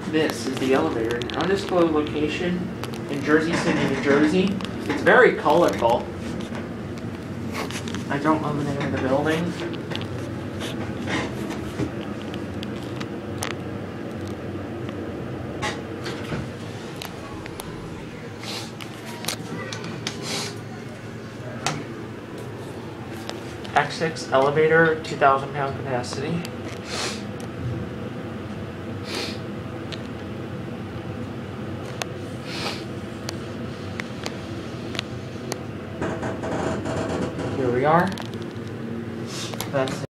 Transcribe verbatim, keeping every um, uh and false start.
This is the elevator. An undisclosed location in Jersey City, New Jersey. It's very colorful. I don't know the name of the building. Essex elevator, two thousand pound capacity. Here we are. That's